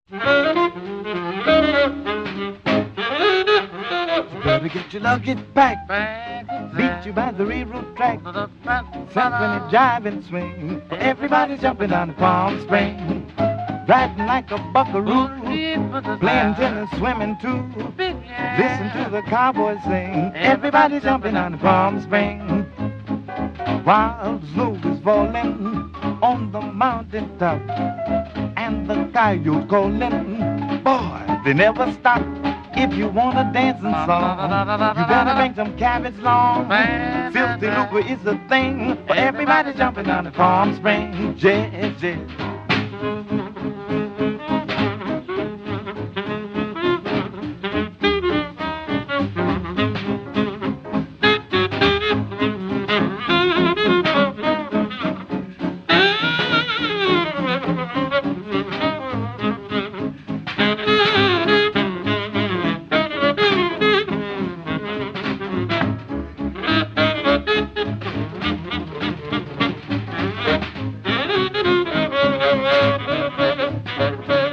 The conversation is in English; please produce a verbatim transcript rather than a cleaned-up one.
Better get your luggage back. Back Beat you by the railroad track. Symphony jive and swing. Everybody's jumping on the Palm Springs. Riding like a buckaroo. Playing tennis, swimming too. Listen to the cowboys sing. Everybody's jumping on the Palm Springs. While the snow is falling on the mountain top. And the coyotes calling. Boy, they never stop. If you want a dancing song, you better bring some cabbage long. Filthy lucre is a thing for everybody jumping on the Palm Springs. Yes, yes. Thank you.